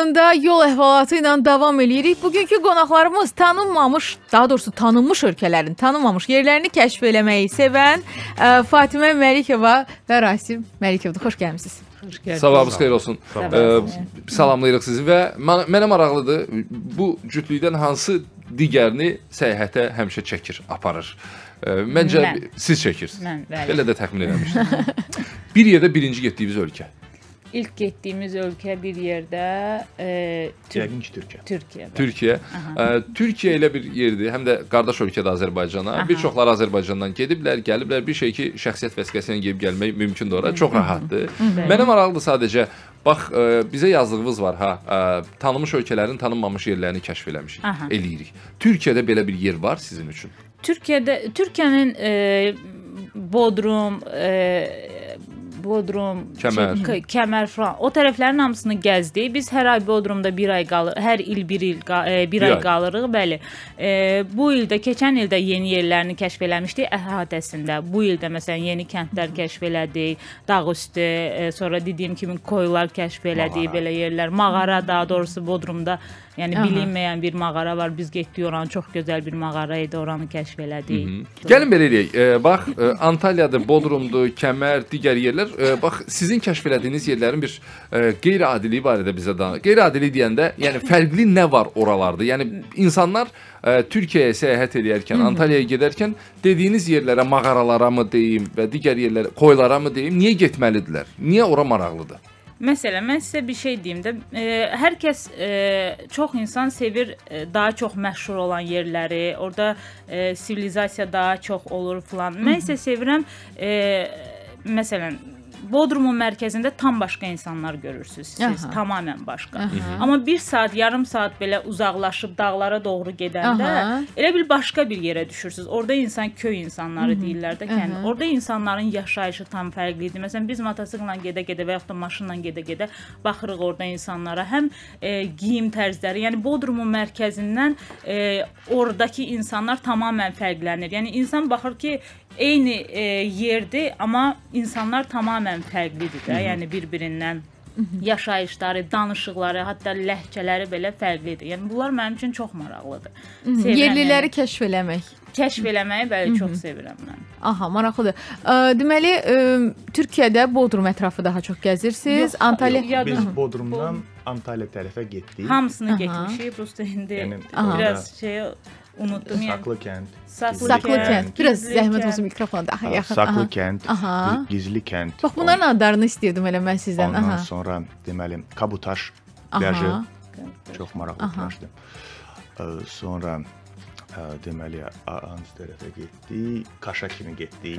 sonunda yol əhvalatı ilə davam edirik. Bugünkü qonaqlarımız tanınmamış, daha doğrusu tanınmış ölkələrin tanınmamış yerlərini kəşf eləməyi sevən Fatimə Məlikova və Rasim Məlikovdur. Xoş gəlmisiniz. Sabahınız xeyir olsun. Salamlayırıq sizi və mənə maraqlıdır, bu cütlükdən hansı digərini səyahətə həmişə çəkir, aparır? Məncə siz çəkirsiniz. Belə də təxmin eləmişdim. Bir yerdə birinci getdiyiniz ölkə. İlk getdiyimiz ölkə bir yerdə Türkiyə. Türkiyə elə bir yerdir, həm də qardaş ölkədə Azərbaycana. Bir çoxları Azərbaycandan gediblər, gəliblər. Bir şey ki, şəxsiyyət vəsiqəsi ilə gedib gəlmək mümkündür ora. Çox rahatdır. Mənə maraqlıdır sadəcə, bax, bizə yazdığınız var, tanınmış ölkələrin tanınmamış yerlərini kəşf eləmişik, eləyirik. Türkiyədə belə bir yer var sizin üçün? Türkiyənin Bodrum, Kəmər falan, o tərəflərin hamısını gəzdik. Biz hər ay Bodrumda bir ay qalırıq, hər il bir ay qalırıq, bəli. Bu ildə, keçən ildə yeni yerlərini kəşf eləmişdik əhatəsində. Bu ildə məsələn yeni kəndlər kəşf elədik, Dağüstü, sonra dediyim kimi koylar kəşf elədik, belə yerlər. Mağara, daha doğrusu Bodrumda, yəni bilinməyən bir mağara var. Biz getdik oranı, çox gözəl bir mağara idi, oranı kəşf elədik. Gəlin belə eləyək. Bax, Antalyadır, Bodrumdur, Kəmər, digər yerlər. Bax, sizin kəşf elədiyiniz yerlərin bir qeyri-adiliyi barədə bizə danışın. Qeyri-adilik deyəndə, yəni fərqli nə var oralarda? Yəni insanlar Türkiyəyə səyahət edərkən, Antalyaya gedərkən dediyiniz yerlərə, mağaralara mı deyim və digər yerlərə, koylara mı deyim, niyə getməlidirlər? Niyə ora maraqlıdır? Məsələn, mən sizə bir şey deyim də, hər kəs, çox insan sevir daha çox məşhur olan yerləri, orada sivilizasiya daha çox olur filan. Mən isə sevirəm, məsələn, Bodrumun mərkəzində tam başqa insanlar görürsünüz siz, tamamən başqa. Amma bir saat, yarım saat belə uzaqlaşıb dağlara doğru gedəndə elə bir başqa bir yerə düşürsünüz. Orada insan köy insanları deyirlər də kəndi. Orada insanların yaşayışı tam fərqlidir. Məsələn, biz motosiklə gedə-gedə və yaxud da maşınla gedə-gedə baxırıq orada insanlara. Həm geyim tərzləri, yəni Bodrumun mərkəzindən oradakı insanlar tamamən fərqlənir. Yəni insan baxır ki, eyni yerdir, amma insanlar tamamən fərqlidir də, yəni bir-birindən yaşayışları, danışıqları, hətta ləhcələri belə fərqlidir. Yəni bunlar mənim üçün çox maraqlıdır. Yerliləri kəşf eləmək. Kəşf eləməyi bəli çox sevirəm mən. Aha, maraqlıdır. Deməli, Türkiyədə Bodrum ətrafı daha çox gəzirsiniz. Antalya. Biz Bodrumdan Antalya tərəfə getdik. Hamısını getmişik. Prosta indi biraz unuttum. Saklı kənd. Saklı kənd. Biraz zəhmət olsun mikrofona daha yaxın. Saklı kənd, Gizli kənd. Bax, bunların adlarını istəyirdim elə mən sizdən. Ondan sonra deməli Kabutaş pляжı çox maraqlı pляжdır. Sonra deməli Ans tərəfə getdik, Kaşa kimi getdik.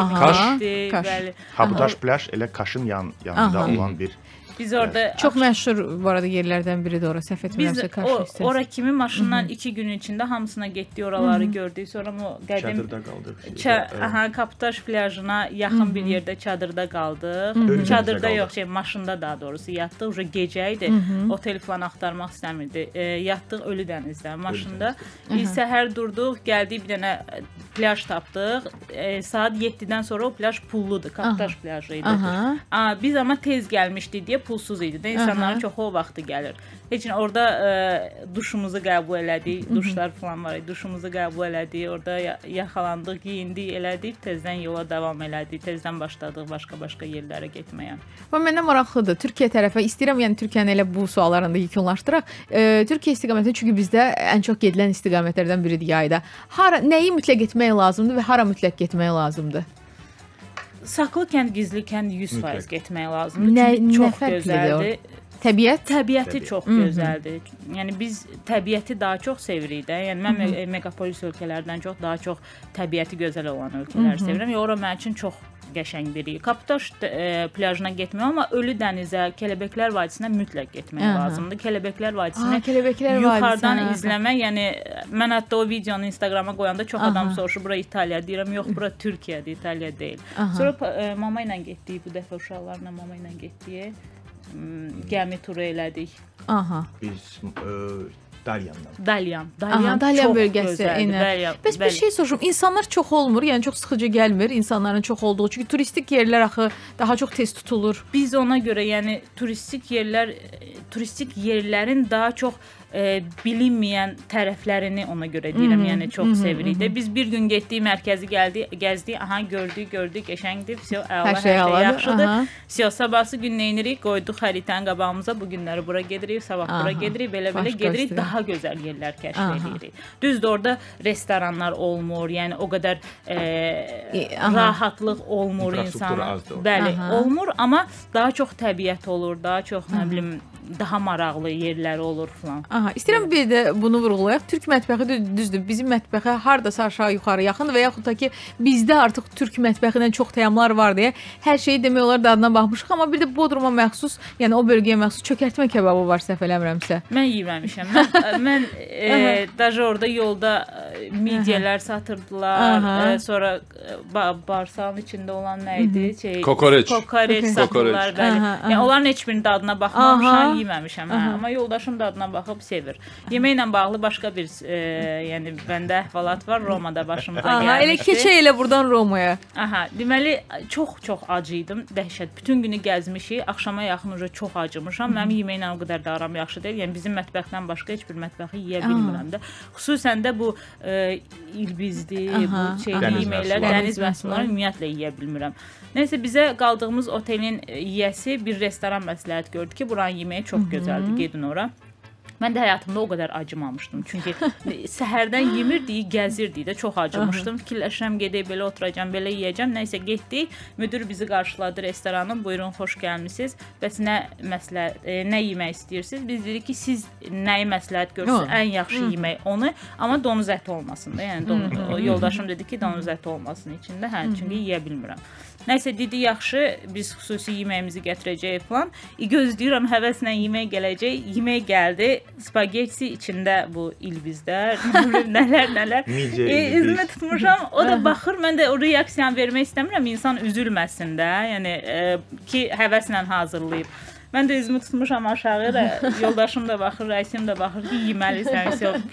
Kabutaş pляж elə Kaşın yanında olan bir. Biz orada çox məşhur bu arada yerlərdən biridir ora, səhv etmirəmsə Kaş hissəsi. Ora kimi maşından 2 gün içində hamısına getdik, oraları gördük. Sonra o qədim çadırda qaldıq. Kabutaş pляжına yaxın bir yerdə çadırda qaldıq. Çadırda yox, maşında daha doğrusu yatdıq. Uje gecə idi. Otel falan axtarmaq istəmirdi. Yatdıq Ölü dənizdə, maşında. Səhər durduq, gəldik bir dənə pляж tapdıq. Saat 7-dən sonra o pляж pulludur, Kabutaş pляжı idi. Biz amma tez gəlmişdik deyə pulsuz idi də, insanların çoxu o vaxtı gəlir. Heç orada duşumuzu qəbul elədik, duşlar falan var idi, duşumuzu qəbul elədik, orada yaxalandıq, giyindik, elədik, tezdən yola davam elədik, tezdən başladıq başqa-başqa yerlərə getməyə. Mənə maraqlıdır, Türkiyə tərəfə istəyirəm, yəni Türkiyənin elə bu suallarında yekunlaşdıraq. Türkiyə istiqaməti çünki bizdə ən çox gedilən istiqamətlərdən biridir yayda. Nəyi mütləq etmək lazımdır və hara mütləq getmək lazımdır? Saklı kənd, Gizli kənd 100% getmək lazımdır. Çünki çox gözəldir. Təbiəti çox gözəldir. Yəni biz təbiəti daha çox sevirik də. Yəni mən megapolis ölkələrdən çox daha çox təbiəti gözəl olan ölkələri sevirəm. Ora mənim üçün çox qəşəng bir yer. Kabutaş pляжına getmək, amma Ölü dənizə, Kəlebəklər vadisinə mütləq getmək lazımdır. Kəlebəklər vadisini yuxarıdan izləmək, yəni mən hətta o videonu Instagrama qoyanda çox adam soruşur, bura İtaliya, deyirəm, yox, bura Türkiyədir, İtaliya deyil. Sonra mama ilə getdik, bu dəfə uşaqlarla mama ilə getdik. Gəmi turu elədik. Biz Dalyan Dalyan bölgəsi. Gözəldir. Bəs bir şey soruşum, insanlar çox olmur, yəni çox sıxıcı gəlmir insanların çox olduğu. Çünki turistik yerlər axı daha çox tez tutulur. Biz ona görə, yəni turistik yerlərin daha çox bilinməyən tərəflərini ona görə deyirəm, yəni çox sevirik də. Biz bir gün getdik, mərkəzi gəzdik, aha gördük, qəşəngdir, hər şey yaxşıdır. Sabahsı gün nə edirik? Qoyduq xəritənin qabağımıza, bu günləri bura gedirik, sabah bura gedirik, belə gedirik, daha gözəl yerlər kəşf edirik. Düzdür, orada restoranlar olmur, yəni o qədər rahatlıq olmur insana. Bəli, olmur, amma daha çox təbiət olur, daha çox nə bilim daha maraqlı yerləri olur filan. İstəyirəm bir də bunu vurğulayaq. Türk mətbəxi düzdür. Bizim mətbəxə hardasa aşağı yuxarı yaxın və yaxud da ki bizdə artıq türk mətbəxindən çox təyyamlar var deyə hər şeyi demək olar dadına baxmışıq, amma bir də Bodruma məxsus, yəni o bölgəyə məxsus çökərtmə kebabı var səhv eləmirəmsə. Mən yeməmişəm. Mən daşı orada yolda midyələr satırdılar. Sonra bağırsağın içində olan nə idi? Kokoreç satırdılar. Yəni onların heç birinin dadına baxmamışam. Yeməmişəm, amma yoldaşım dadına baxıb sevir. Yeməklə bağlı başqa bir yəni məndə əhvalat var, Romada başımıza gəlmişdi. Elə keçək elə buradan Romaya. Deməli çox acı idim, dəhşət. Bütün günü gəzmişik, axşama yaxın çox acımışam. Mənim yeməklə o qədər də aram yaxşı deyil. Yəni bizim mətbəxdən başqa heç bir mətbəxi yeyə bilmirəm də. Xüsusən də bu ilbizdir, bu yeməklər, dəniz məhsulları ümumiyyətlə yeyə bilmirəm. Nəysə bizə qaldığımız otelin yiyəsi bir restoran məsləhət gördü ki, buranın yeməyi çox gözəldir, gedin ora. Mən də həyatımda o qədər acımamışdım. Çünki səhərdən yemirdik, gəzirdik də, çox acımışdım. Fikirləşirəm, gedək belə oturacam, belə yeyəcəm. Nəysə getdik, müdür bizi qarşıladı restoranın. Buyurun, xoş gəlmisiniz. Bəs nə yemək istəyirsiniz? Biz dedik ki, siz nəyi məsləhət görürsünüz? Ən yaxşı yemək onu, amma donuz əti olmasın da. Yəni yoldaşım dedi ki, donuz əti olmasın içində. Çünki yeyə bilmirəm. Nəysə dedi, yaxşı, biz xüsusi yeməyimizi gətirəcəyik falan. Gözləyirəm, həvəslə yemək gələcək. Yemək gəldi, spagetti içində bu ilbizlər, nələr. Üzümü tutmuşam, o da baxır, mən də o reaksiyanı vermək istəmirəm, insan üzülməsin də, yəni ki, həvəslə hazırlayıb. Mən də üzümü tutmuşam aşağıya da, yoldaşım da baxır, rəisim də baxır ki, yeməlisən.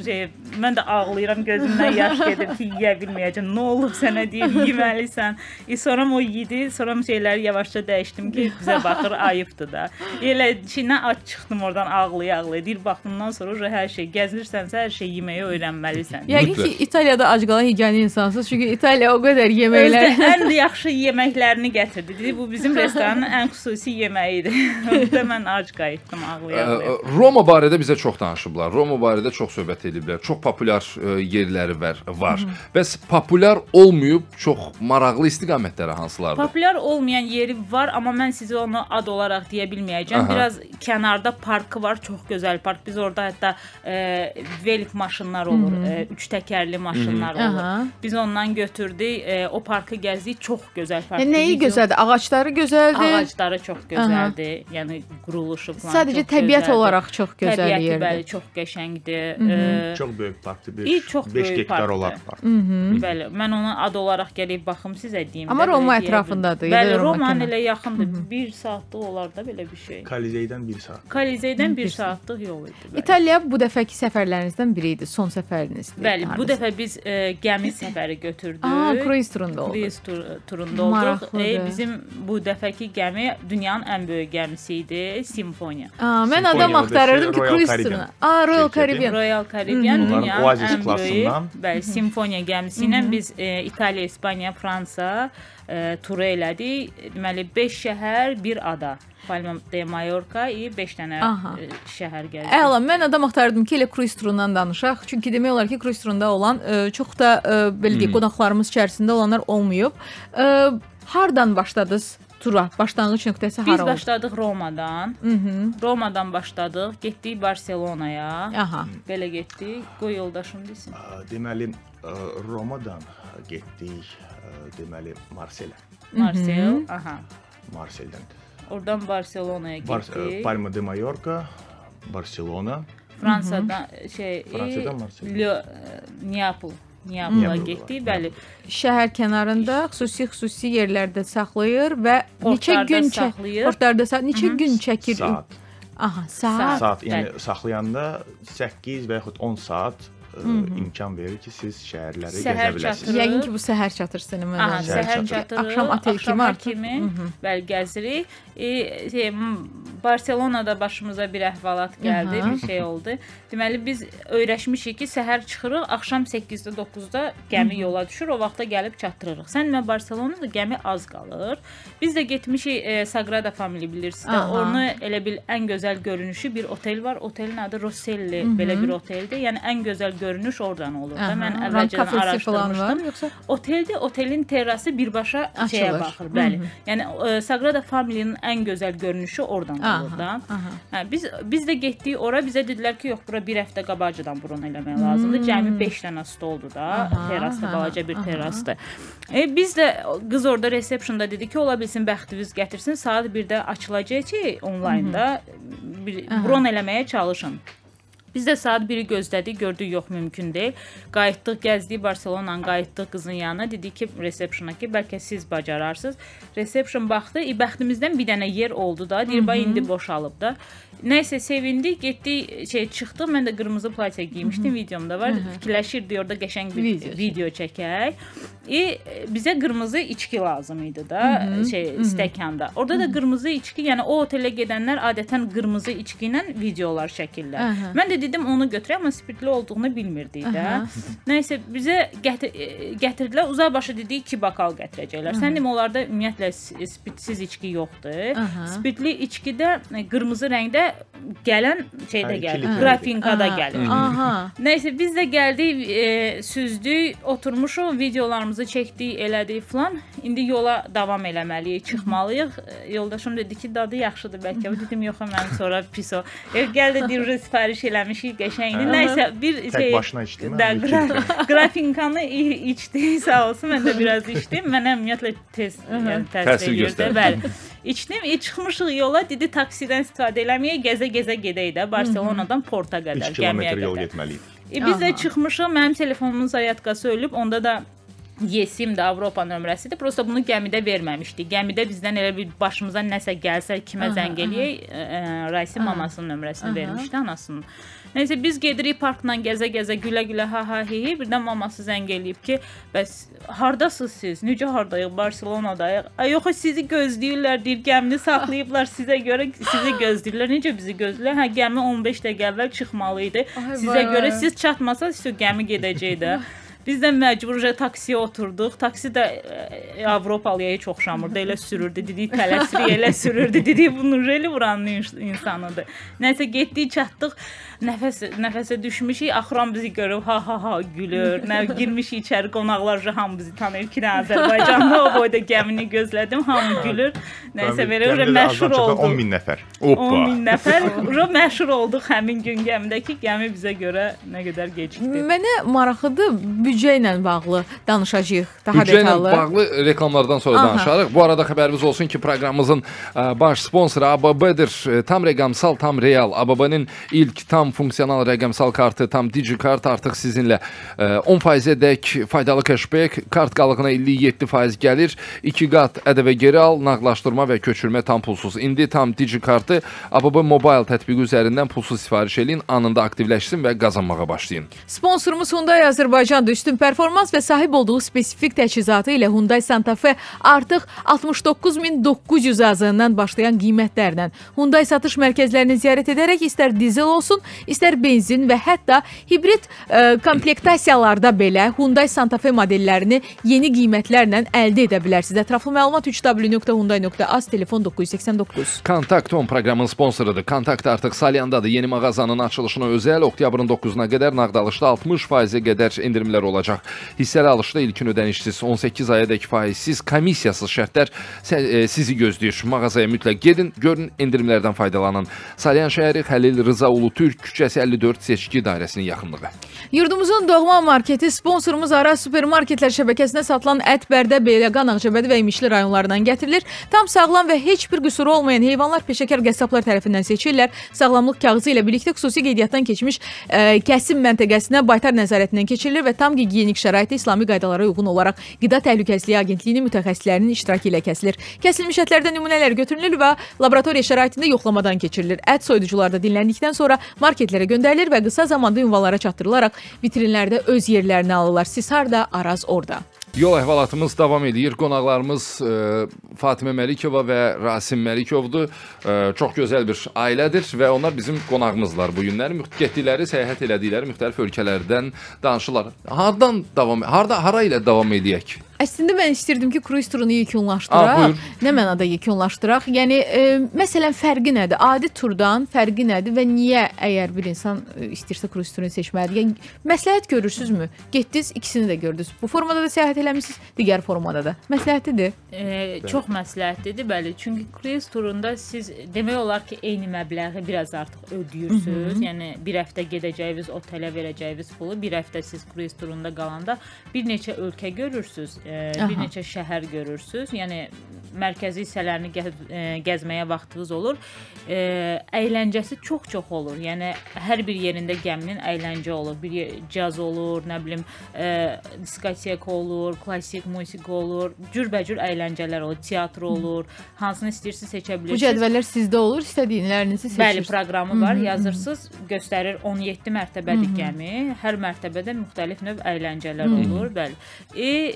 Mən də ağlayıram, gözümdən yaş gedir ki, yeyə bilməyəcəm. Nə olub sənə deyir, yeməlisən. Sonra o yedi, sonra şeyləri yavaşca dəyişdim ki, bizə baxır, ayıbdır da. Elə nə aç çıxdım oradan ağlaya. Deyir, baxdımdan sonra hər şey, gəzilirsənsə hər şey yeməyi öyrənməlisən. Yəqin ki, İtaliyada ac qalan yeganə insansınız, çünki İtaliya o qədər yeməklər. Ən yaxşı yeməklərini gətirdi. Dedi, bu bizim restoranın ən xüsusi yeməyidir. Mən ac qayıtdım, ağlaya. Roma barədə bizə çox danışıblar. Roma barədə çox söhbət ediblər. Çox populyar yerləri var. Bəs populyar olmayıb çox maraqlı istiqamətləri hansılardır? Populyar olmayan yeri var, amma mən sizə onu ad olaraq deyə bilməyəcəm. Biraz kənarda parkı var, çox gözəl park. Biz orada hətta velik maşınlar olur, 3 təkərli maşınlar olur. Biz ondan götürdük, o parkı gəzdik, çox gözəl park. Nəyi gözəldir? Ağacları gözəldir? Ağacları çox gözəldir. Yəni quruluşu falan. Sadəcə təbiət olaraq çox gözəl yerdir. Təbiəti bəli, çox qəşəngdir. Çox böyük parkdır. 5 hektar olar park. Bəli, mən ona ad olaraq gəlib baxım sizə deyim. Amma Roma ətrafındadır. Bəli, Romanın elə yaxındır. 1 saatlıq olar da belə bir şey. Kolizeydən 1 saat. Kolizeydən 1 saatlıq yol idi. İtaliya bu dəfəki səfərlərinizdən biri idi, son səfərinizdir. Bəli, bu dəfə biz gəmi səfəri götürdük. Kruiz turunda oldu. Kruiz turunda olduq. Bizim bu dəfəki gəmi dünyanın ən böyük gəmisi idi. Simfoniya. Mən adam axtarırdım ki, Kruiz turuna. Royal Caribbean. Royal Caribbean dünyanın ən böyük. Bəli, Simfoniya gəmisi ilə biz İtaliya, İspaniya, Fransa turu elədik. Deməli 5 şəhər, 1 ada. Palma de Mallorca 5 dənə şəhər gəzdik. Əla, mən adam axtardım ki, elə kruiz turundan danışaq. Çünki demək olar ki, kruiz turunda olan çox da belə deyək, qonaqlarımız içərisində olanlar olmayıb. Hardan başladınız tura? Başlanğıc nöqtəsi hara oldu? Biz başladıq Romadan. Romadan başladıq, getdik Barselonaya. Belə getdik. Qoy yoldaşım desin. Deməli, Romadan getdik, deməli, Marselə. Marseldən. Oradan Barselonaya getdik. Palma de Mallorca, Barselona. Fransadan Marsella. Neapol'a getdik, bəli. Şəhər kənarında xüsusi yerlərdə saxlayır və neçə gün çəkir? Aha, saat. Saat, yəni saxlayanda 8 və yaxud 10 saat imkan verir ki, siz şəhərləri gəzə biləsiniz. Yəqin ki, bu səhər çatır sizin mənə. Səhər çatırıq, axşam otel kimi bəli, gəzirik. Barselonada başımıza bir əhvalat gəldi, bir şey oldu. Deməli, biz öyrəşmişik ki, səhər çıxırıq, axşam 8-də, 9-da gəmi yola düşür, o vaxta gəlib çatdırırıq. Sən demə, Barselonada gəmi az qalır. Biz də getmişik Sagrada Familia, bilirsiniz də, onu elə bil ən gözəl görünüşü bir otel var. Otelin adı Rosselli, belə bir oteldir. Yəni, ən gözəl görünüş oradan olur da. Mən əvvəlcədən araşdırmışdım. Oteldir, otelin terrası birbaşa şeyə baxır, bəli. Yəni, Sagrada Familia'nın ən gözəl görünüşü oradan olur da. Biz də getdik ora, bizə dedilər ki, yox, bura bir həftə qabaqcadan bron eləmək lazımdır. Cəmi 5 dənə stoldur da, terrasda, balaca bir terrasdır. Biz də, qız orada resepsiyonda dedi ki, ola bilsin, bəxtiniz gətirsin, saat 1-də açılacaq ki, onlaynda bron eləməyə çalışın. Biz də saat 1-i gözlədik, gördük, yox, mümkün deyil. Qayıtdıq, gəzdik Barselonanın, qayıtdıq qızın yanına. Dedik ki, resepsiyona ki, bəlkə siz bacararsınız. Resepsiyon baxdı, bəxtimizdən bir dənə yer oldu da, deyir, indi boşalıb da. Nəysə, sevindik, getdik, çıxdıq, mən də qırmızı platiya giymişdim, videomda var. Fikirləşirdik, orada qəşəng bir video çəkək. Bizə qırmızı içki lazım idi da, stəkanda. Orada da qırmızı içki, yəni o otelə gedənlər adətən qırmızı içki ilə videolar çəkirlər. Mən də dedim, onu götürək, amma spirtli olduğunu bilmirdik də. Nəysə, bizə gətirdilər, uzaqbaşı dedik, 2 bakal gətirəcəklər. Sən demə, onlarda ümumiyyətlə spirtsiz içki yoxdur. Spirtli içkidə qırmızı rəngdə gələn şeydə gəlir, grafinkada gəlir. Nəysə, biz də gəldik, süzdük, oturmuşuq, videolarımızı çəkdik, elədik filan. İndi yola davam eləməliyik, çıxmalıyıq. Yoldaşım dedi ki, dadı yaxşıdır bəlkə. Dedim, yox, mən sonra pis o. Gəl də deyir, sifariş eləmişik, qəşəngdir. Nəysə, bir şey... Tək başına içdim. Grafinkanı içdi, sağ olsun, mən də biraz içdim. Mənə ümumiyyətlə təsir edirdi. İçdim, çıxmışıq yola, dedi, taksidən istifadə eləməyə, gəzə-gəzə gedək də, Barselonadan Porta qədər, 3 kilometr yol getməliyik. Biz də çıxmışıq, mənim telefonumun zayatkası ölüb, onda da Yesim də Avropa nömrəsidir. Prosta bunu gəmidə verməmişdik. Gəmidə bizdən elə bir başımıza nəsə gəlsə, kimə zəng eləyək, Raysi mamasının nömrəsini vermişdi, anasının. Nəysə, biz gedirik parkla gəzə-gəzə, gülə-gülə, ha-ha-hi-hi. Birdən maması zəng eləyib ki, bəs hardasınız siz? Necə hardayıq? Barselonadayıq. Yox, sizi gözləyirlər, deyir, gəmini saxlayıblar sizə görə, sizi gözləyirlər. Necə bizi gözləyirlər? Hə, gəmi 15 dəqiqə əvvəl çıxmalı idi. Sizə görə siz çatmasaz, gəmi gedəcək də. Biz də məcburca taksiyə oturduq. Taksi də Avropalıya heç oxşamırdı, elə sürürdü. Dedik, tələsirik, elə sürürdü. Dedik, bunun reli buranın insanıdır. Nəysə, getdik, çatdıq. Nəfəsə düşmüşük. Axıran bizi görüb, ha-ha-ha gülür. Girmişik içəri, qonaqlar hamı bizi tanıyır ki, Azərbaycanda o boyda gəmini gözlədim, hamı gülür. Nəysə, belə məşhur olduq. 10 min nəfər. 10 min nəfər. Məşhur olduq həmin gün gəmidəki. Gəmi bizə görə nə qədər gecikdi. Mənə maraqlıdır, büdcə ilə bağlı danışacağıq daha detallı. Büdcə ilə bağlı reklamlardan sonra danışarıq. Bu arada xəbəriniz olsun ki, proqramımızın baş sponsoru ABB-dir. Tam rəqəmsal, tam real. ABB-nin ilk tam funksional rəqəmsal kartı, tam DigiKart artıq sizinlə 10%-ədək faydalı cashback, kart qalığına 57% gəlir, 2 qat ədəvə geri al, nağdlaşdırma və köçürmə tam pulsuz. İndi tam DigiKartı ABB Mobile tətbiqi üzərindən pulsuz sifariş eləyin, anında aktivləşsin və qazanmağa başlayın. Sponsorumuz Hyundai Azərbaycandır. Üstün performans və sahib olduğu spesifik təchizatı ilə Hyundai Santa Fe artıq 69.900 azığından başlayan qiymətlərlə Hyundai satış mərkəzlərini ziyarət edərək istər dizel olsun, istər benzin və hətta hibrid komplektasiyalarda belə Hyundai Santa Fe modellərini yeni qiymətlərlə əldə edə bilərsiniz. Ətraflı məlumat www.hyundai.az, telefon 989. Kontakt 10 proqramın sponsorudur. Kontakt artıq Salyandadır. Yeni mağazanın açılışına özəl oktyabrın 9-na qədər nağd alışda 60%-ə qədər endirimlər olacaq. Hissəli alışda ilkin ödənişsiz, 18 ayadək faizsiz, komissiyasız şərtlər sizi gözləyir. Mağazaya mütləq gedin, görün, endirimlərdən faydalanın. Salyan şəhəri Xəlil Rıza Ulutürk küçəsi 54 seçki dairəsinin yaxınlığı. Yurdumuzun doğma marketi sponsorumuz Araz Supermarketlər şəbəkəsində satılan ət Bərdə, Beyləqan, Ağcabədi və İmişli rayonlarından gətirilir. Tam sağlam və heç bir qüsuru olmayan heyvanlar peşəkar qəssablar tərəfindən seçirlər. Sağlamlıq kağızı ilə birlikdə xüsusi qeydiyyatdan keçmiş kəsim məntəqəsinə baytar nəzarətindən keçirilir və tam gigiyenik şəraitdə İslami qaydalara uyğun olaraq Qida Təhlükəsizliyi Agentliyinin mütəxəssislərinin iştirakı ilə kəsilir. Kəsilmiş ətlərdən nümunələr götürülür və laboratoriya şəraitində yoxlamadan keçirilir. Ət soyuducularda dinləndikdən sonra marketlərə göndərilir və qısa zamanda ünvanlara çatdırılaraq vitrinlərdə öz yerlərini alırlar. Siz harda, Araz orada. Yol əhvalatımız davam edir. Qonaqlarımız Fatimə Məlikova və Rasim Məlikovdur. Çox gözəl bir ailədir və onlar bizim qonağımızlar bu günlər. Getdikləri, səyahət elədikləri müxtəlif ölkələrdən danışırlar. Hara ilə davam edək? Əslində mən istirdim ki, kruiz turunu yekunlaşdıraq. Nə mənada yekunlaşdıraq? Yəni, məsələn, fərqi nədir? Adi turdan fərqi nədir və niyə əgər bir insan istəyirsə kruiz turunu seçməlidir? Yəni, məsləhət görürsünüzmü? Getdiniz, ikisini də gördünüz. Bu formada da səyahət eləmişsiniz, digər formada da. Məsləhətlidir? Çox məsləhətlidir, bəli. Çünki kruiz turunda siz demək olar ki, eyni məbləği biraz artıq ödəyirsiniz. Yəni, bir həftə gedəcəyiniz otelə verəcəyiniz pulu, bir həftə siz kruiz turunda qalanda bir neçə ölkə görürsünüz. Bir neçə şəhər görürsünüz. Yəni, mərkəzi hissələrini gəzməyə vaxtınız olur. Əyləncəsi çox olur. Yəni, hər bir yerində gəminin əyləncə olur. Bir caz olur, nə bilim, diskoteka olur, klassik musiqi olur. Cürbəcür əyləncələr olur, teatr olur. Hansını istəyirsiniz seçə bilirsiniz. Bu cədvəllər sizdə olur, istədiyinilərinizi seçirsiniz. Bəli, proqramı var. Yazırsınız, göstərir 17 mərtəbədir gəmi. Hər mərtəbədə müxtəlif növ əyləncələr olur. Bəli.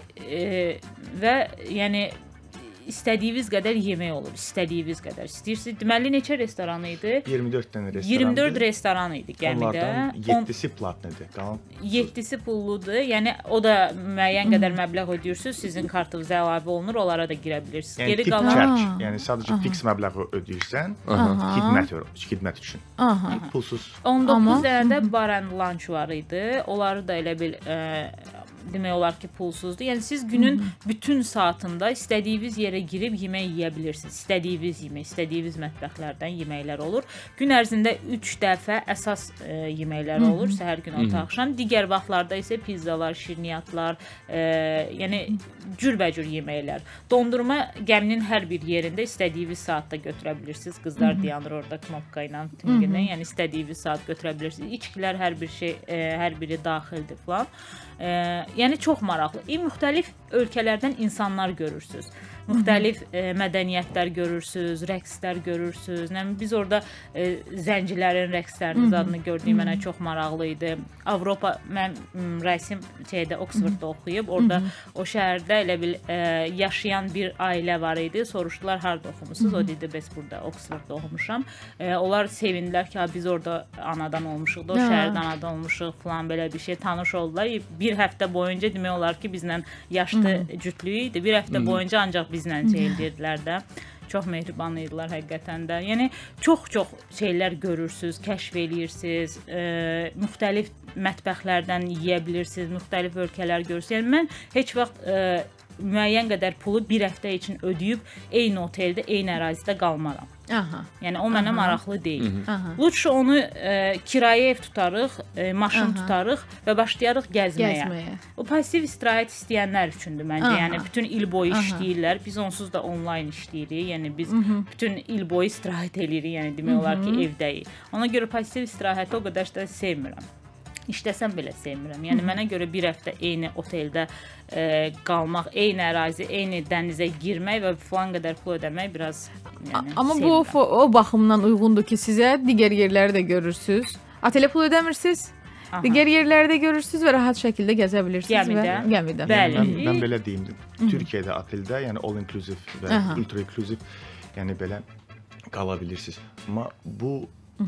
Və yəni istədiyiniz qədər yemək olur, istədiyiniz qədər. İstəyirsiniz, deməli neçə restoran idi? 24 dənə restoran. 24 restoran idi gəmidə. Onlardan 7-si platinidir. 7-si pulludur. Yəni o da müəyyən qədər məbləğ ödəyirsiniz, sizin kartınıza əlavə olunur, onlara da girə bilirsiniz. Yəni tip çərk, yəni sadəcə fiks məbləği ödəyirsən, xidmət üçün. Pulsuz. 19 dənə də bar and lunch var idi. Onları da elə bil demək olar ki, pulsuzdur. Yəni siz günün bütün saatında istədiyiniz yerə girib yemək yeyə bilirsiniz. İstədiyiniz yemək, istədiyiniz mətbəxlərdən yeməklər olur. Gün ərzində 3 dəfə əsas yeməklər olur, səhər, gün, orta, axşam. Digər vaxtlarda isə pizzalar, şirniyyatlar, yəni cürbəcür yeməklər. Dondurma gəminin hər bir yerində istədiyiniz saatda götürə bilirsiniz. Qızlar dayanır orada knopka ilə tünqindən, yəni istədiyiniz saat götürə bilirsiniz. İçkilər hər bir şey, hər biri daxildir falan. Yəni çox maraqlı. Müxtəlif ölkələrdən insanlar görürsünüz. Müxtəlif mədəniyyətlər görürsünüz, rəqslər görürsünüz. Biz orada zəncilərin rəqslərinin adını gördüyüm mənə çox maraqlı idi. Avropa, mən Rasim Oksfordda oxuyub, orada o şəhərdə elə bil yaşayan bir ailə var idi. Soruşdular, harada oxumusunuz? O dedi, bəs burada Oksfordda oxumuşam. Onlar sevindilər ki, biz orada anadan olmuşuq, o şəhərdə anadan olmuşuq falan, belə bir şey tanış oldular. Bir həftə boyunca demək olar ki, bizlə yaşlı cütlüyü idi. Bir həftə boyunca ancaq bizlə edirlər də. Çox mehriban idilər həqiqətən də. Yəni çox şeylər görürsüz, kəşf eləyirsiniz, müxtəlif mətbəxlərdən yeyə bilirsiniz, müxtəlif ölkələr görürsünüz. Yəni mən heç vaxt müəyyən qədər pulu bir həftə üçün ödəyib eyni oteldə, eyni ərazidə qalmaram. Yəni o mənə maraqlı deyil. Lütfü onu kirayə ev tutarıq, maşın tutarıq və başlayarıq gəzməyə. O pasiv istirahət istəyənlər üçündür məncə. Yəni bütün il boyu işləyirlər. Biz onsuz da onlayn işləyirik. Yəni biz bütün il boyu istirahət eləyirik. Yəni demək olar ki, evdəyik. Ona görə pasiv istirahəti o qədər də sevmirəm. İşləsəm belə sevmirəm. Yəni mənə görə bir həftə eyni oteldə qalmaq, eyni ərazi, eyni dənizə girmək və filan qədər pul ödəmək biraz Amma bu o baxımdan uyğundur ki, sizə digər yerləri də görürsünüz. Otelə pul ödəmirsiniz. Digər yerləri də görürsünüz və rahat şəkildə gəzə bilirsiniz. Gəmidə. Bəli. Mən belə deyim. Türkiyədə oteldə, yəni all inclusive və ultra inclusive, yəni belə qala bilirsiniz. Amma bu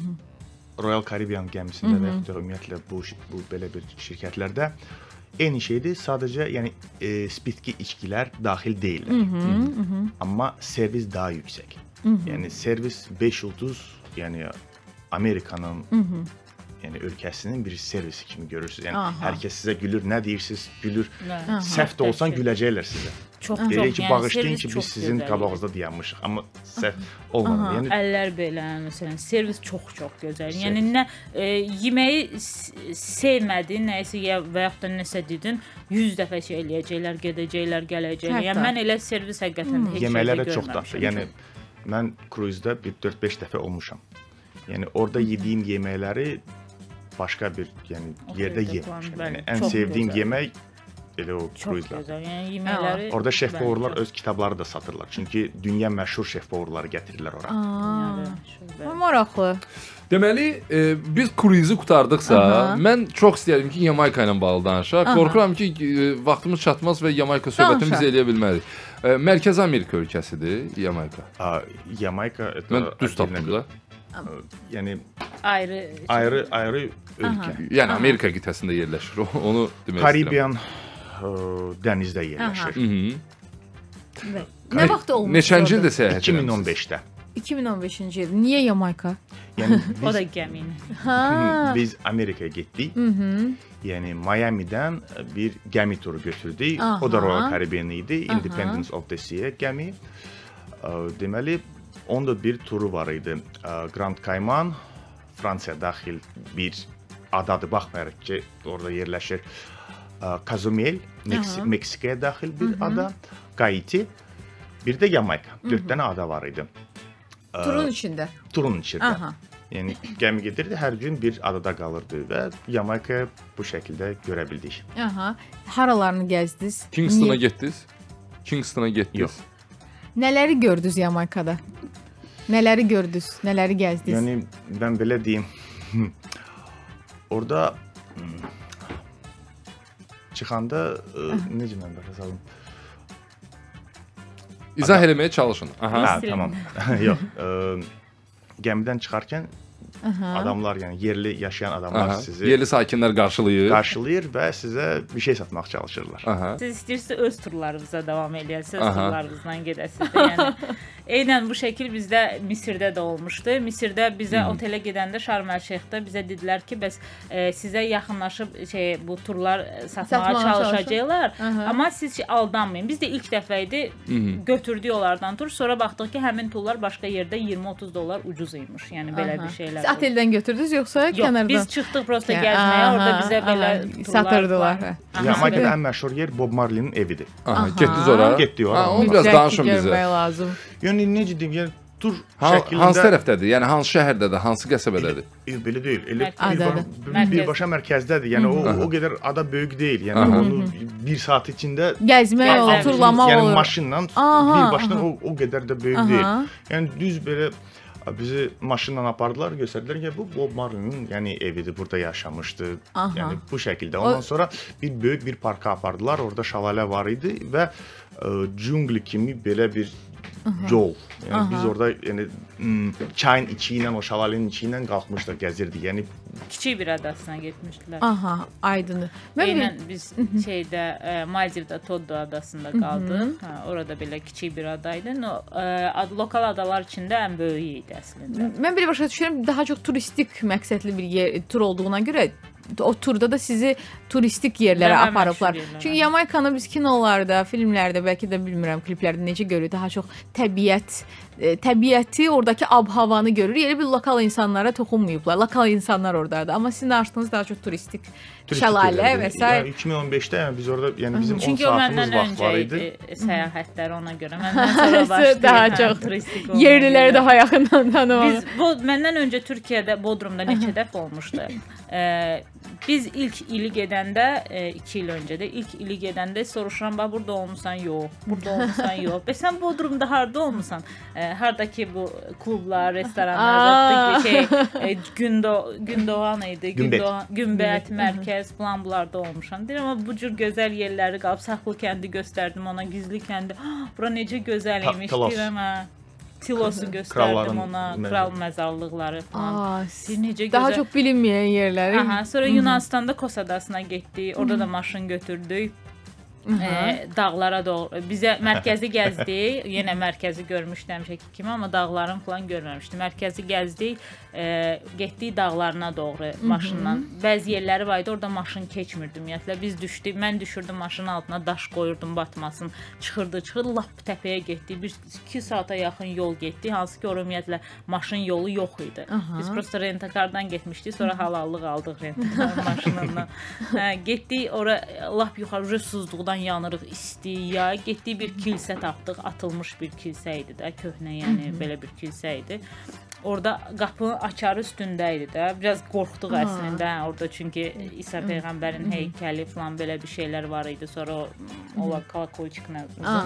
Royal Caribbean gəmisində və yaxud da ümumiyyətlə bu belə bir şirkətlərdə eyni şeydir. Sadəcə yəni spirtli içkilər daxil deyillər. Amma servis daha yüksək. Yəni servis 5 ulduz, yəni Amerikanın yəni ölkəsinin bir servisi kimi görürsüz. Yəni hər kəs sizə gülür, nə deyirsiniz, gülür. Səhv də olsan güləcəklər sizə. Çox deyək ki, bağışlayın ki, biz sizin qabağınızda dayanmışıq, amma səhv olmadı. Yəni əllər belə, məsələn, servis çox gözəl. Yəni nə yeməyi sevmədin, nəyisə və yaxud da nəsə dedin, 100 dəfə şey eləyəcəklər, gedəcəklər, gələcəklər. Yəni mən elə servis həqiqətən heç şeydə yeməklər də çox dadlı. Yəni mən kruzda bir 4-5 dəfə olmuşam. Yəni orada yediyim yeməkləri başqa bir yəni yerdə yemişəm. Yəni ən Çox sevdiyim gözəl. yemək elə o Çox kruizlər. gözəl. Yəni yeməkləri Orada şef bəli, povurlar çox öz kitabları da satırlar. Çünki dünya məşhur şef povurları gətirirlər ora. dünyada, Aa, bəli. maraqlı. Deməli, biz kruizi qurtardıqsa, Aha. mən çox istəyirəm ki, Yamayka ilə bağlı danışaq. Aha. Qorxuram ki, vaxtımız çatmaz və Yamayka söhbətini biz Danışaq. eləyə bilmərik. Mərkəzi Amerika ölkəsidir Yamayka. Yamayka Mən düz tapdım da. Yəni ayrı ayrı ölkə. Yəni Amerika qitəsində yerləşir. Onu demək istəyirəm. Karibiyan dənizdə yerləşir. Nə vaxt olmuş? Neçənci ildə səyahət etmisiniz? 2015-də. 2015-ci il. Niyə Yamayka? Yəni o da biz, gəmi ilə. Ha. biz Amerikaya getdik. Yəni Miami-dən bir gəmi turu götürdük. Aha. O da Royal Caribbean idi. Independence of the Sea gəmi. Deməli, onda bir turu var idi. Grand Cayman, Fransiya daxil bir adadır. Baxmayaraq ki, orada yerləşir. Cozumel, Meksikaya daxil bir ada. Haiti, bir də Yamayka. 4 dənə ada var idi. Turun içində. Turun içində. Aha. Yəni gəmi gedirdi, hər gün bir adada qalırdı və Yamaykaya bu şəkildə görə bildik. Aha. Haralarını gəzdiniz? Kingstona Niyə? getdiniz? Kingstona getdiniz? Yox. Nələri gördünüz Yamaykada? Nələri gördünüz? Nələri gəzdiniz? Yəni mən belə deyim. Orada çıxanda necə mən başa salım? İzah eləməyə çalışın. Aha. Hə, tamam. Yox, gəmidən çıxarkən adamlar, yəni yerli yaşayan adamlar sizi yerli sakinlər qarşılayır və sizə bir şey satmaq çalışırlar. Aha. Siz istəyirsiniz öz turlarınıza davam eləyəsiniz, öz turlarınızdan gedəsiniz də. Yəni eynən bu şəkil bizdə Misirdə də olmuşdu. Misirdə bizə otelə gedəndə Şarm el-Şeyxdə bizə dedilər ki, bəs sizə yaxınlaşıb bu turlar satmağa çalışacaqlar. Amma siz aldanmayın. Biz də ilk dəfə idi götürdük onlardan tur. Sonra baxdıq ki, həmin turlar başqa yerdə 20-30 dollar ucuz imiş. Yəni belə bir şeylər. Siz oteldən götürdünüz yoxsa kənardan? Biz çıxdıq prosta gəzməyə. Orada bizə belə satırdılar. Yamaykada ən məşhur yer Bob Marley'nin evidir. Getdiniz ora? Getdik ora. Onu biraz danışın bizə. Görmək lazım. Yəni necə deyim, yəni tur şəklində hansı tərəfdədir? Yəni hansı şəhərdədir, hansı qəsəbədədir? Belə deyil. Elə Mərkəz. birbaşa mərkəzdədir. Yəni o qədər ada böyük deyil. Yəni onu 1 saat içində Gəzmək olur, turlamaq yəni olur. maşınla birbaşa o qədər də böyük deyil. Yəni düz belə bizi maşınla apardılar, göstərdilər ki, bu Bob Marley'nin yəni evidir, burada yaşamışdı. Yəni bu şəkildə. Ondan sonra bir böyük bir parka apardılar. Orada şəlalə var idi və cüngli kimi belə bir yol. Yəni biz orada yəni çayın içi ilə, o şəlalənin içi ilə qalxmışdıq, gəzirdik. Yəni kiçik bir adasına getmişdilər. Aha, aydındır. Eynən biz şeydə Maldivdə Toddo adasında qaldıq. Orada belə kiçik bir adaydı. Lokal adalar içində ən böyüyü idi əslində. Mən belə başa düşürəm, daha çox turistik məqsədli bir tur olduğuna görə o turda da sizi turistik yerlərə aparıblar. Çünki Yamaykanı biz kinolarda, filmlərdə, bəlkə də bilmirəm, kliplərdə necə görürük, daha çox təbiəti, oradakı ab-havanı görürük. Elə bir lokal insanlara toxunmayıblar. Lokal insanlar oradadır. Amma sizin açdığınız daha çox turistik şəlalə və s. 2015-də yəni biz orada yəni bizim 10 çünki o saatımız məndən vaxt var öncə idi. Səyahətlər ona görə. Məndən sonra başlayıb daha çox yerliləri daha yaxından tanımaq. Biz məndən öncə Türkiyədə, Bodrumda neçə dəfə olmuşdu. Biz ilk ili gedəndə 2 il öncə də ilk ili gedəndə soruşuram, bax burada olmusan? Yox. Burada olmusan? Yox. Bəs sən Bodrumda harda olmusan? Hardakı bu klublar, restoranlar, Gündoğan idi, Günbət mərkəz falan bunlarda olmuşam. Deyirəm, amma bu cür gözəl yerləri qalıb Saxlı kəndi göstərdim ona, Gizli kəndi. Bura necə gözəl imiş deyirəm. Tilosu göstərdim ona, kral məzarlıqları falan. Necə gözəl. Daha çox bilinməyən yerləri. Sonra Yunanistanda Kos adasına getdik. Orada da maşın götürdük. Dağlara doğru. Bizə mərkəzi gəzdik. Yenə mərkəzi görmüşdüm həmişəki kimi, amma dağların falan görməmişdim. Mərkəzi gəzdik. Getdik dağlarına doğru maşınla. Bəzi yerləri var idi, orada maşın keçmirdi ümumiyyətlə. Biz düşdük. Mən düşürdüm maşının altına, daş qoyurdum batmasın. Çıxırdı, lap təpəyə getdik. Bir 2 saata yaxın yol getdik. Hansı ki, orada ümumiyyətlə maşın yolu yox idi. Biz prosta rentakardan getmişdik. Sonra halallıq aldıq rentakar maşınından. Getdik, ora lap yuxarı susuzluqdan yanırıq, isti, ya. Getdik bir kilsə tapdıq. Atılmış bir kilsə idi də, köhnə, yəni belə bir kilsə idi. orada qapının açarı üstündə idi də. Biraz qorxduq əslində orada çünki İsa peyğəmbərin heykəli falan belə bir şeylər var idi. Sonra o kolokolçiklə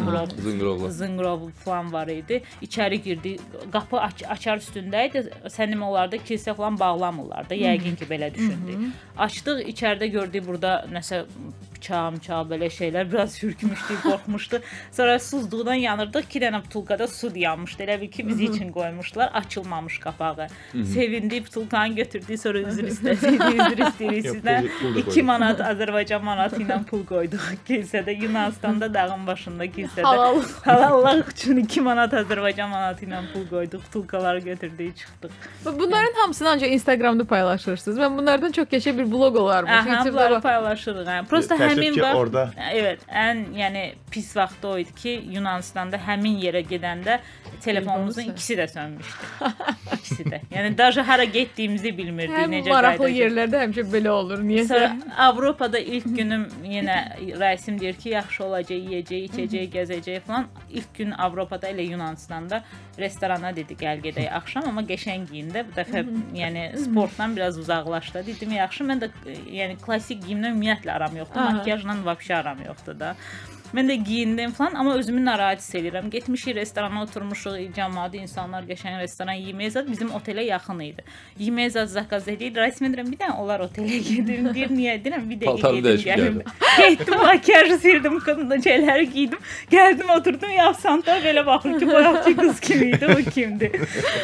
zınqrov falan var idi. İçəri girdi. Qapı açar üstündə idi. Sənim onlarda kilsə falan bağlamırlardı. Yəqin ki belə düşündük. Açdıq, içəridə gördük burada nəsə bıçaq belə şeylər, biraz hürkmüşdük, qorxmuşdu. Sonra susuzluqdan yanırdıq, 2 dənə butulkada su yanmışdı. Elə bil ki, bizi üçün qoymuşdular, açılmamış qapağı. Sevindik, butulkanı götürdük, sonra üzr istəyirik sizdən. 2 manat Azərbaycan manatı ilə pul qoyduq kilsədə. Yunanistanda dağın başında kilsədə. Halallıq üçün 2 manat Azərbaycan manatı ilə pul qoyduq, butulkaları götürdük, çıxdıq. Bunların hamısını ancaq Instagramda paylaşırsınız. Ben bunlardan çox keçə bir blog olarmış. Bunları paylaşırıq. Prosta həmin vaxt, orada... evet, ən pis vaxtı o idi ki, Yunanistanda həmin yerə gedəndə telefonumuzun ikisi də sönmüşdü. İkisi də. Yəni daha hara getdiyimizi bilmirdik, necə qayıdacaq. Maraqlı yerlərdə həmişə belə olur. Niyəsə? Sonra Avropada ilk günüm yenə rəisim deyir ki, yaxşı olacaq, yeyəcək, içəcək, gəzəcək falan. İlk gün Avropada elə Yunanistanda restorana dedi, gəl gedək axşam, amma qəşəng geyində. Bu dəfə yəni sportdan biraz uzaqlaşdı. Dedim, yaxşı, mən də yəni klassik geyimlə ümumiyyətlə aram yoxdur. Makyajla vəbşə aram yoxdur da. Mən də giyindim falan, amma özümü narahat hiss edirəm. Getmişik restorana, oturmuşuq, cəmaatı, insanlar qəşəng restoran yeməyə zat bizim otelə yaxın idi. Yeməyə zat zakaz edir. Rəsmi edirəm, bir dənə onlar otelə gedim. Deyir, niyə edirəm? Bir dəqiqə gedim, gəlim. Getdim, makyajı sildim, şeyləri giydim. Gəldim, oturdum, yavsanda belə baxır ki, boyaqçı qız kimiydi, o kimdi.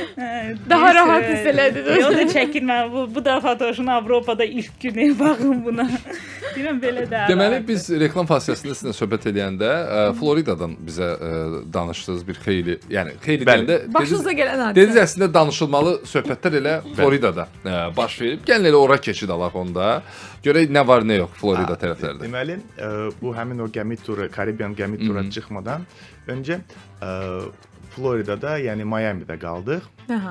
Daha rahat hiss elədiniz. O da çəkilmə, bu da Fatoşun Avropada ilk günü, baxın buna. Deyirəm, belə də. Deməli, biz reklam fasiləsində sizinlə söhbət edəndə Floridadan bizə danışdınız bir xeyli, yəni xeyli deyəndə başınıza gələn hadisə. Dediniz əslində danışılmalı söhbətlər elə Floridada baş verib. Gəlin elə ora keçid alaq onda. Görək nə var, nə yox Florida tərəflərində. Deməli, bu həmin o gəmi turu, Karibiyan gəmi tura çıxmadan öncə Floridada, yəni Miami'də qaldıq.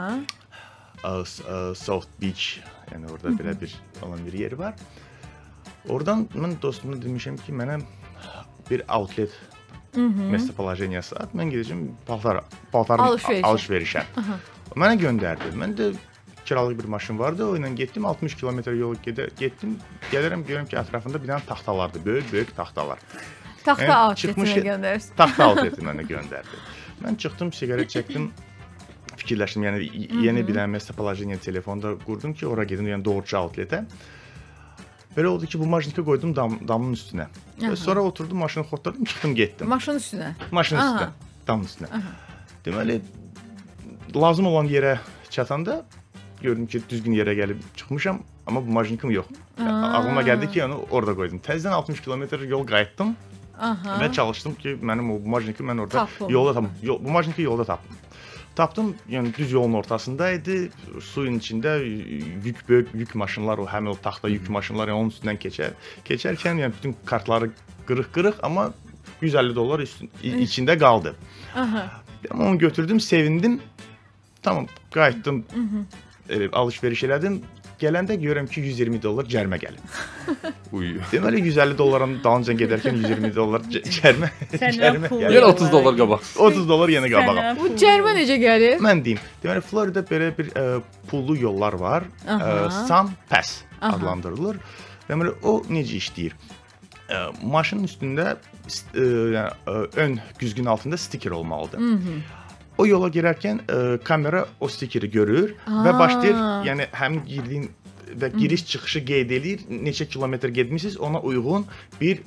South Beach, yəni orada belə bir olan bir yer var. Oradan mən dostuma demişəm ki, mənə bir outlet местоположениясы at, mən gedəcəm paltar alış-verişə. Mənə göndərdi. Mən də kiralıq bir maşın vardı, o ilə getdim, 60 kilometr yol getdim, gəlirəm, görürəm ki, ətrafında bir dənə taxtalardır, böyük taxtalar. Taxta outletinə göndərsin. Taxta outletinə mənə göndərdi. Mən çıxdım, siqaret çəkdim, fikirləşdim, yəni yeni bir dənə местоположение telefonda qurdum ki, ora gedim, yəni doğruca outletə. Belə oldu ki, bu maşını qoydum damın üstünə. Sonra oturdum, maşını xotladım, çıxdım, getdim. Maşının üstünə? Maşının üstünə, damın üstünə. Deməli, lazım olan yerə çatanda gördüm ki, düzgün yerə gəlib çıxmışam, amma bu maşınım yox. Ağlıma gəldi ki, onu orada qoydum. Təzədən 60 kilometr yol qayıtdım və çalışdım ki, mənim o maşınım mən orada yolda tapım. Bu maşınım yolda tapdım. Tapdım, yəni düz yolun ortasındaydı, suyun içində böyük yük maşınlar, o həmin o taxta yük maşınlar, yəni onun üstündən keçərkən yəni bütün kartları qırıq, amma $150 içində qaldı. Onu götürdüm, sevindim, tamam, qayıtdım, alış-veriş elədim. Gələndə görürəm ki, $120 cərimə gəlib. Deməli, $150 dalınca gedərkən $120 cərimə gəlib. Yəni $30 qabaq. $30 yenə qabağa. Bu cərimə necə gəlir? Mən deyim. Deməli, Florida belə bir pullu yollar var. Sun Pass adlandırılır. Deməli, o necə işləyir? Maşının üstündə ön güzgün altında stiker olmalıdır. O yola girərkən kamera o stikeri görür və başlayır, yəni həmin girdiyin və giriş-çıxışı qeyd edir, neçə kilometr getmisiniz, ona uyğun bir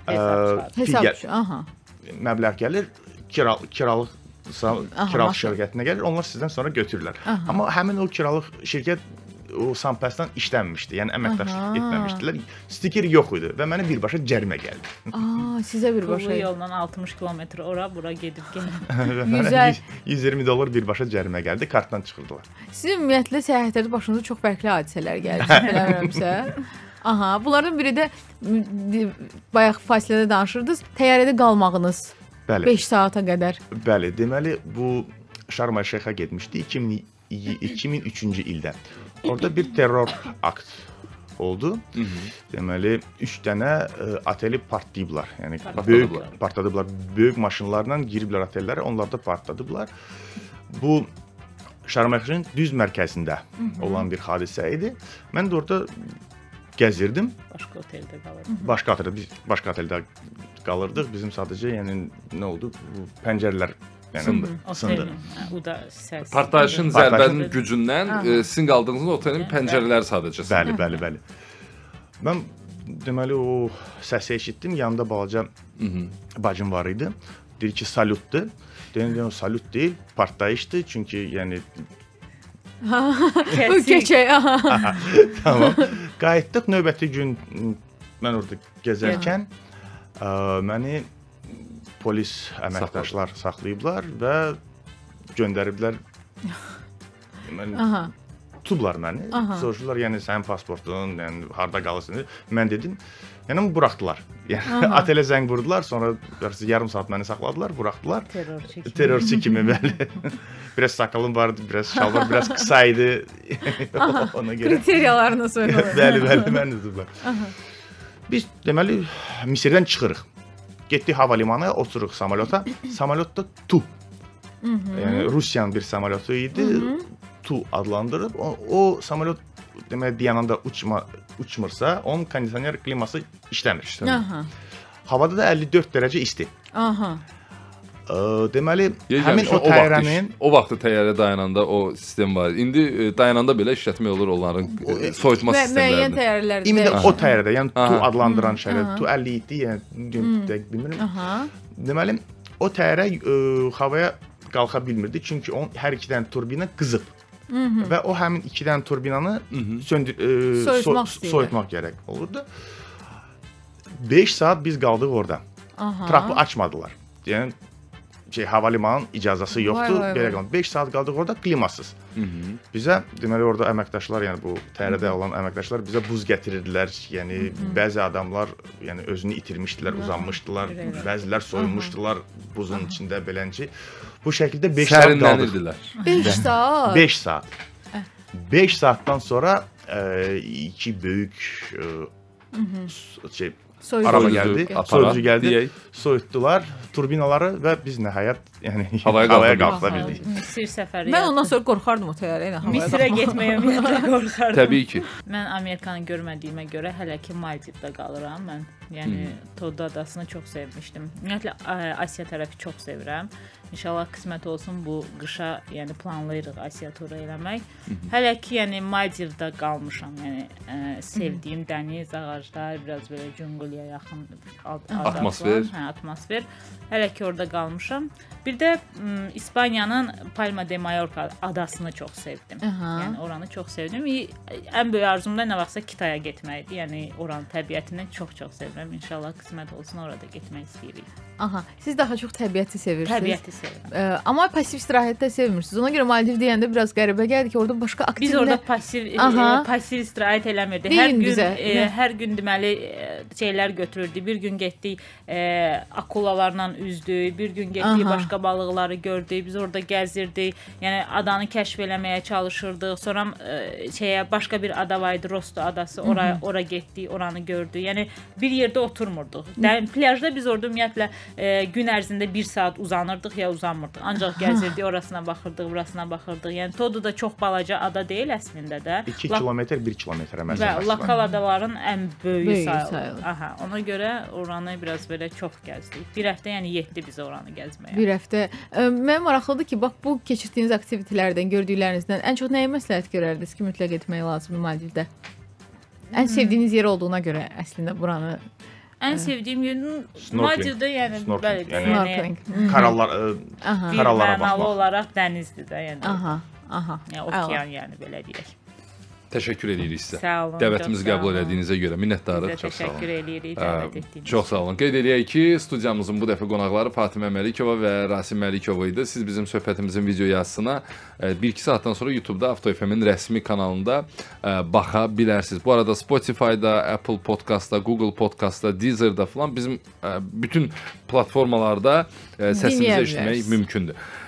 məbləğ gəlir, kiralıq şirkətinə gəlir, onlar sizdən sonra götürürlər. Amma həmin o kiralıq şirkət o Sunpass'dan işlənmişdi, yəni əməkdaşlıq etməmişdilər. Stiker yox idi və mənə birbaşa cərimə gəldi. Sizə birbaşa. Bu yolla 60 kilometr ora-bura gedib gəlin. Güzel. $120 birbaşa cərimə gəldi, kartdan çıxırdılar. Sizin ümumiyyətlə səyahətlərdə başınıza çox fərqli hadisələr gəldi, bilmirəmsə. Bunların biri də bayaq fasilədə danışırdınız, təyyarədə qalmağınız 5 saata qədər. Bəli, deməli bu Şarm el-Şeyxə getmişdi 2003-cü ildə. Orada bir terror akt oldu. Deməli 3 dənə oteli partlayıblar. Yəni partladıblar. Böyük maşınlarla giriblər otellərə, onlar da partladıblar. Bu Şarm-el-Şeyxin düz mərkəzində olan bir hadisə idi. Mən də orada gəzirdim. Başqa oteldə qalırdıq. Başqa oteldə qalırdıq. Bizim sadəcə yəni nə oldu? Bu pəncərələr yəni sındı. O da səs. Partlayışın zərbənin gücündən sizin qaldığınız otelin pəncərələri sadəcə sındı. Bəli. Mən deməli o səsi eşitdim. Yanında balaca bacım var idi. Deyir ki, salutdur. Deyir, salut deyil, partlayışdır. Çünki yəni Bu keçək. Tamam. Qayıtdıq. Növbəti gün mən orada gəzərkən məni polis əməkdaşlar saxlayıblar və göndəriblər. Tutublar məni. Soruşdular, yəni sənin pasportun, yəni harda qalırsan? Mən dedim, yəni buraxdılar. Yəni otelə zəng vurdular, sonra yarım saat məni saxladılar, buraxdılar. Terrorçu kimi bəli. Biraz sakalım vardı, biraz şalvar, biraz qısa idi. Ona görə Kriteriyalarına soyulur. Bəli, məni tutublar. Biz deməli Misirdən çıxırıq. Getdik hava limanına, otururuq samolyota. Samolyotda Tu. Yəni Rusiyanın bir samolyotu idi. Tu adlandırıb. O samolyot demək dayananda uçmursa, onun kondisioner kliması işləmir. Havada da 54 dərəcə isti. Deməli həmin o təyyarənin o vaxtı təyyarə dayananda o sistem var. İndi dayananda belə işlətmək olur onların soyutma sistemlərini. Müəyyən təyyarələrdə. İndi o təyyarədə, yəni Tu adlandıran şeylər, Tu 50 idi, yəni dəqiq bilmirəm. Deməli o təyyarə havaya qalxa bilmirdi, çünki onun hər iki dənə turbina qızıb. Və o həmin iki dənə turbinanı soyutmaq gərək olurdu. 5 saat biz qaldıq orada. Trapı açmadılar. Yəni hava limanının icazəsi yoxdur. Belə qaldı. 5 saat qaldıq orada klimasız. Bizə deməli orada əməkdaşlar, yəni bu təyyarədə olan əməkdaşlar bizə buz gətirirdilər. Yəni bəzi adamlar yəni özünü itirmişdilər, uzanmışdılar. Bəzilər soyunmuşdular buzun içində belənci. Bu şəkildə 5 saat qaldıq. 5 saat. 5 saat. 5 saatdan sonra iki böyük araba gəldi, soyucu gəldi, soyutdular turbinaları və biz nəhayət yəni havaya qalxa bildik. Misir səfəri. Mən ondan sonra qorxardım o təyyarə ilə havaya. Misirə getməyə qorxardım. Təbii ki. Mən Amerikanı görmədiyimə görə hələ ki Maldivdə qalıram. Mən yəni Todo adasını çox sevmişdim. Ümumiyyətlə Asiya tərəfi çox sevirəm. İnşallah qismət olsun bu qışa, yəni planlayırıq Asiya turu eləmək. Hələ ki yəni Maldivdə qalmışam. Yəni sevdiyim dəniz, ağaclar, biraz belə cüngülyə yaxın atmosfer. Atmosfer. Hələ ki orada qalmışam. Bir də İspaniyanın Palma de Mallorca adasını çox sevdim. Yəni oranı çox sevdim. Ən böyük arzum da nə vaxtsa Kitaya getməkdir. Yəni oranın təbiətini çox sevirəm. İnşallah qismət olsun orada getmək istəyirik. Siz daha çox təbiəti sevirsiniz. Təbiəti sevirəm. Amma pasiv istirahətdə sevmirsiniz. Ona görə Maldiv deyəndə biraz qəribə gəldi ki, orada başqa aktivlər. Biz orada pasiv istirahət eləmirdik. Hər gün deməli şeylər götürürdük. Bir gün getdik akulalarla üzdük. Bir gün getdik başqa balıqları gördük. Biz orada gəzirdik. Yəni adanı kəşf eləməyə çalışırdıq. Sonra başqa bir ada var idi, Rosto adası. Ora getdik, oranı gördük. Yəni bir yerdə oturmurduq. Plyajda biz orada ümumiyyətlə gün ərzində 1 saat uzanırdıq ya uzanmırdıq. Ancaq gəzirdik, orasına baxırdıq, burasına baxırdıq. Yəni Todo da çox balaca ada deyil əslində də. 2 kilometr, 1 kilometrə məsafəsi. Və lokal adaların ən böyüyü sayılır. Ona görə oranı biraz belə çox gəzdik. Bir həftə yəni yetdi bizə oranı gəzməyə. Bir həftə. Mənə maraqlıdır ki, bax bu keçirdiyiniz aktivitetlərdən, gördüklərinizdən ən çox nəyi məsləhət görərdiniz ki, mütləq etmək lazımdır Maldivdə? Ən sevdiyiniz yer olduğuna görə əslində buranı ən sevdiyim yer Maldivdə yəni bəli, yəni karallara baxmaq olaraq dənizdir də, yəni. Yəni okean yəni belə deyək. Təşəkkür edirik sizə. Sağ olun. Dəvətimizi qəbul elədiyinizə görə minnətdarıq. Çox sağ olun. Təşəkkür edirik dəvət etdiyiniz. Çox sağ olun. Qeyd eləyək ki, studiyamızın bu dəfə qonaqları Fatimə Məlikova və Rasim Məlikova idi. Siz bizim söhbətimizin video yazısına 1-2 saatdan sonra YouTube-da Avto FM-in rəsmi kanalında baxa bilərsiniz. Bu arada Spotify-da, Apple Podcast-da, Google Podcast-da, Deezer-da falan bizim bütün platformalarda səsimizi eşitmək mümkündür.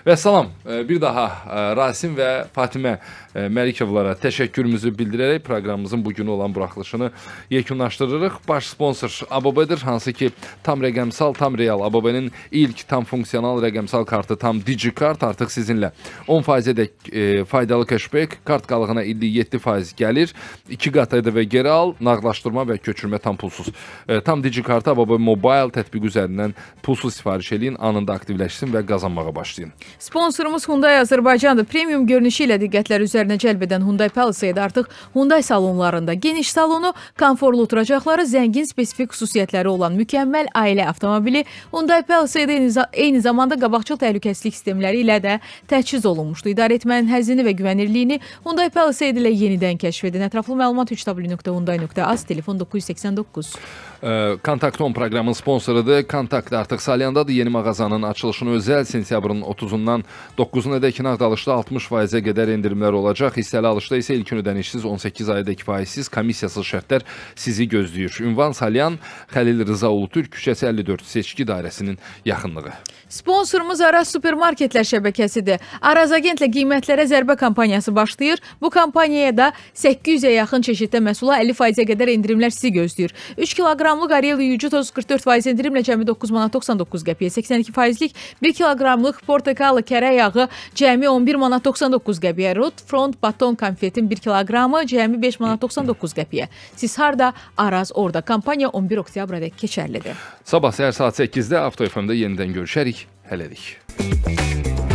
Və salam, bir daha Rasim və Fatimə Məlikövlara təşəkkürümüzü bildirərək proqramımızın bugün olan buraxılışını yekunlaşdırırıq. Baş sponsor ABB-dir, hansı ki tam rəqəmsal, tam real ABB-nin ilk tam funksiyonal rəqəmsal kartı tam DigiKart artıq sizinlə 10%-ədək faydalı cashback, kart qalığına illik 7% gəlir, 2 qat ƏDV geri al, nağdlaşdırma və köçürmə tam pulsuz. Tam DigiKartı ABB Mobile tətbiq üzərindən pulsuz sifariş eləyin, anında aktivləşsin və qazanmağa başlayın. Sponsorumuz Hyundai Azərbaycandır. Premium görünüşü ilə diqqətlər üzərinə cəlb edən Hyundai Palisade artıq Hyundai salonlarında. Geniş salonu, konforlu oturacaqları, zəngin spesifik xüsusiyyətləri olan mükəmməl ailə avtomobili Hyundai Palisade eyni zamanda qabaqcıl təhlükəsizlik sistemləri ilə də təchiz olunmuşdu. İdarəetmənin həzzini və güvənirliyini Hyundai Palisade ilə yenidən kəşf edin. Ətraflı məlumat www.hyundai.az, telefon 989. Kontakt.com proqramın sponsorudur. Kontakt artıq Salyandadır. Yeni mağazanın açılışını özəl sentyabrın 30-undan 9-nadək Nağdalışda 60%-ə qədər endirimlər olacaq. Hissəli alışda isə ilkin ödənişsiz 18 aydakı faizsiz, komissiyasız şərtlər sizi gözləyir. Ünvan Salyan, Xəlil Rıza Ulutürk küçəsi 54 seçki dairəsinin yaxınlığı. Sponsorumuz Araz Supermarketlər şəbəkəsidir. Araz Agentlə qiymətlərə zərbə kampaniyası başlayır. Bu kampaniyaya da 800-ə yaxın çeşiddə məhsula 50%-ə qədər endirimlər sizi gözləyir. 3 kiloqramlıq Ariel yuyucu toz 44% endirimlə cəmi 9 manat 99 qəpiyə, 82%lik 1 kiloqramlıq portakalı kərə yağı cəmi 11 manat 99 qəpiyə, Rot Front baton konfetin 1 kiloqramı cəmi 5 manat 99 qəpiyə. Siz harda? Araz orada. Kampaniya 11 oktyabradək keçərlidir. Sabah səhər saat 8-də Avto FM-də yenidən görüşərik. Hələlik.